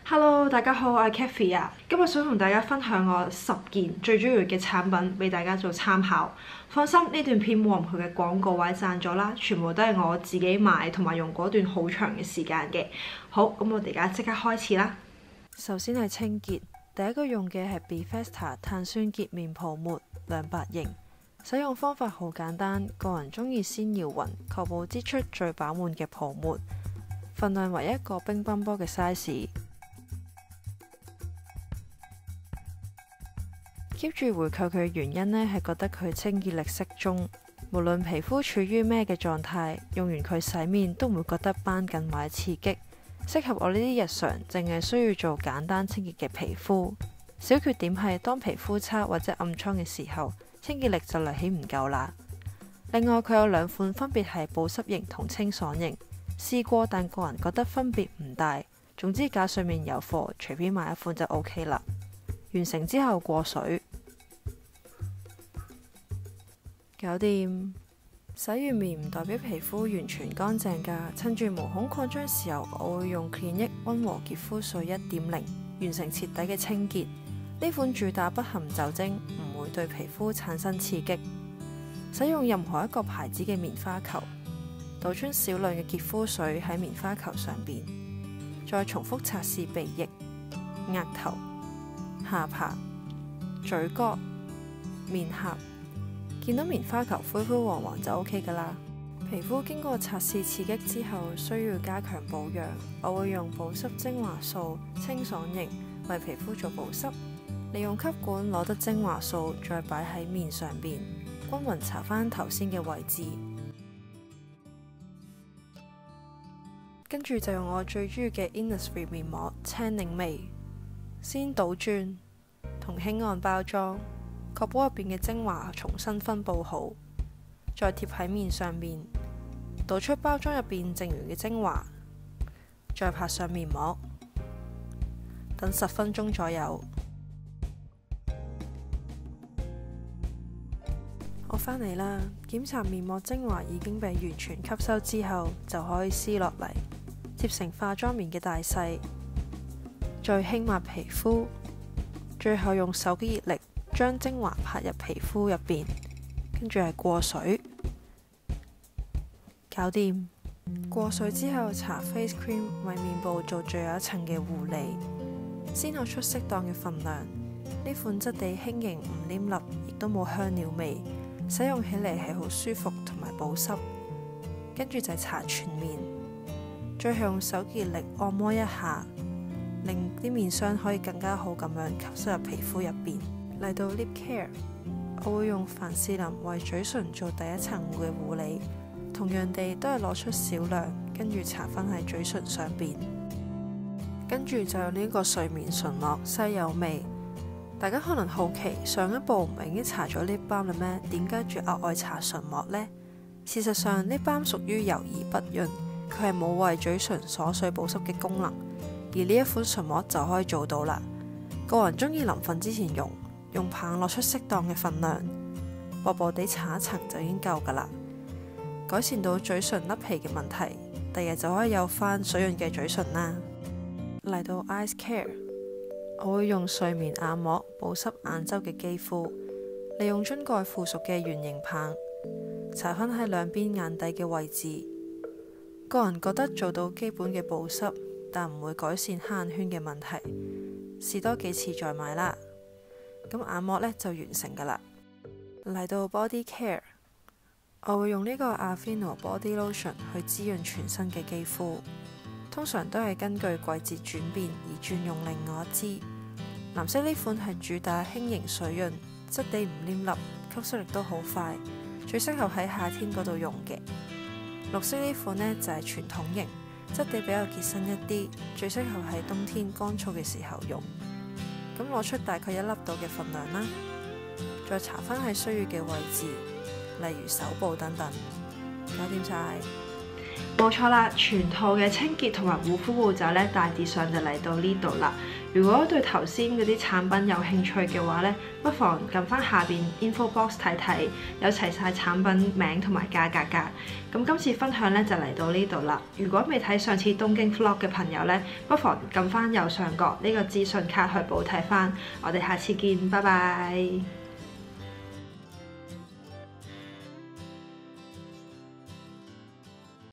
Hello，大家好，我係 Kathy 啊。今日想同大家分享我10件最主要嘅產品俾大家做參考。放心，呢段片冇任何嘅廣告或者贊助啦，全部都係我自己買同埋用嗰段好長嘅時間嘅。好，咁我哋而家即刻開始啦。 首先係清潔，第一個用嘅係 Bethesda 碳酸潔面泡沫200型。使用方法好簡單，個人鍾意先搖勻，確保擠出最飽滿嘅泡沫。份量為一個乒乓波嘅 size。keep 住回購佢嘅原因呢，係覺得佢清潔力適中，無論皮膚處於咩嘅狀態，用完佢洗面都唔會覺得繃緊或者刺激，適合我呢啲日常淨係需要做簡單清潔嘅皮膚。小缺點係當皮膚差或者暗瘡嘅時候，清潔力就略顯唔夠啦。另外佢有2款，分別係保濕型同清爽型，試過但個人覺得分別唔大。總之架上面有貨，隨便買一款就 OK 啦。完成之後過水，搞掂。洗完面唔代表皮膚完全乾淨㗎，趁住毛孔擴張時候，我會用 Clinique 溫和潔膚水1.0完成徹底嘅清潔。呢款主打不含酒精，唔會對皮膚產生刺激。使用任何一個牌子嘅棉花球，倒出少量嘅潔膚水喺棉花球上邊，再重複擦拭鼻翼、額頭、下巴、嘴角、面頰，見到棉花球灰灰黃黃就 OK 㗎啦。皮膚經過擦拭刺激之後，需要加強保養，我會用保濕精華素清爽型為皮膚做保濕，利用吸管攞得精華素再擺喺面上邊，均勻搽返頭先嘅位置。跟住就用我最中意嘅 Innisfree 面膜青檸味。先倒轉同輕按包裝，確保入邊嘅精華重新分佈好，再貼喺面上面，倒出包裝入邊剩餘嘅精華，再拍上面膜，等10分鐘左右。我返嚟啦，檢查面膜精華已經被完全吸收之後，就可以撕落嚟，貼成化妝棉嘅大細。再輕抹皮膚，最後用手機熱力將精華拍入皮膚入邊，跟住係過水，搞掂。過水之後搽 face cream 為面部做最後一層嘅護理，先攞出適當嘅份量。呢款質地輕盈唔黏粒，亦都冇香料味，使用起嚟係好舒服同埋保濕。跟住就係搽全面，最後用手機熱力按摩一下，令啲面霜可以更加好咁樣吸收入皮膚入邊。嚟到 lip care， 我會用凡士林為嘴唇做第一層嘅護理，同樣地都係攞出少量，跟住搽返喺嘴唇上邊。跟住就用呢個睡眠唇膜西柚味。大家可能好奇，上一步唔係已經搽咗 lip balm 啦咩？點解仲額外搽唇膜呢？事實上，lip balm 屬於油而不潤，佢係冇為嘴唇鎖水保濕嘅功能。而呢一款唇膜就可以做到啦。個人鍾意臨瞓之前用棒攞出適當嘅份量，薄薄地搽一層就已經夠㗎啦。改善到嘴唇甩皮嘅問題，第日就可以有返水潤嘅嘴唇啦。嚟到 eyes care， 我會用睡眠眼膜保濕眼周嘅肌膚，利用樽蓋附屬嘅圓形棒搽返喺兩邊眼底嘅位置。個人覺得做到基本嘅保濕，但唔會改善黑眼圈嘅問題，試多幾次再買啦。咁眼膜呢就完成㗎啦。嚟到 body care， 我會用呢個 Aveeno Body Lotion 去滋潤全身嘅肌膚，通常都係根據季節轉變而轉用另外一支。藍色呢款係主打輕盈水潤，質地唔黏粒，吸收力都好快，最適合喺夏天嗰度用嘅。綠色呢款呢就係傳統型，質地比較結身一啲，最適合喺冬天乾燥嘅時候用。咁攞出大概1粒度嘅份量啦，再搽返喺需要嘅位置，例如手部等等，搞掂晒。 冇錯啦，全套嘅清潔同埋護膚步驟咧，大致上就嚟到呢度啦。如果對頭先嗰啲產品有興趣嘅話咧，不妨撳翻下邊 info box 睇睇，有齊晒產品名同埋價格㗎。咁今次分享咧就嚟到呢度啦。如果未睇上次東京 vlog 嘅朋友咧，不妨撳翻右上角呢個資訊卡去補睇翻。我哋下次見，拜拜。